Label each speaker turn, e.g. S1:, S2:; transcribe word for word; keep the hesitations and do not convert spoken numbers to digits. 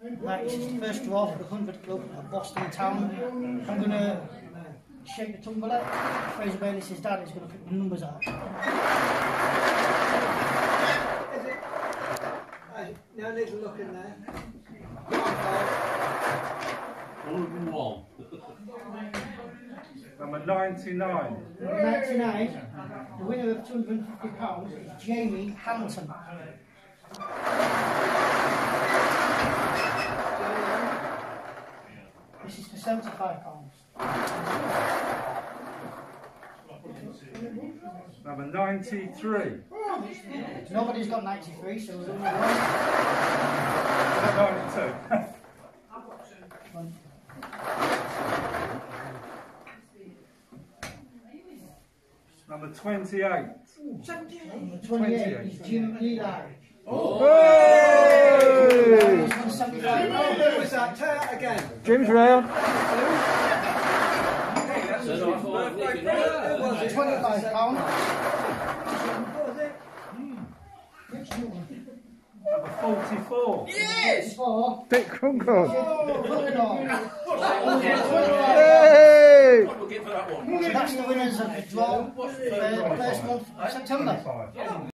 S1: Right, this is the first draw for the hundred club at Boston Town. I'm going to shake the tumbler. Fraser Bailey' dad is going to pick the numbers out.
S2: Is it? Right, no need to look in there.
S3: one hundred and one.
S4: Number ninety-nine.
S1: Number ninety-nine, the winner of two hundred and fifty pounds is Jamie Hanton. This is for seventy-five pounds.
S4: Number ninety-three.
S1: Nobody's got ninety-three, so we're only one.
S4: ninety-two.
S1: One.
S4: Number twenty-eight.
S1: Number twenty-eight is Jim Ely.
S4: Oh!
S1: He's won seventy-five pounds.
S2: Who was that? Try it again.
S5: Jim's round.
S1: twenty-five pounds.
S2: What was it?
S4: Number forty-four.
S1: Yes! Four.
S5: Dick Crunkhorn.
S1: Hey!
S5: Hey!
S1: So that's the winners of the draw for the first month of September.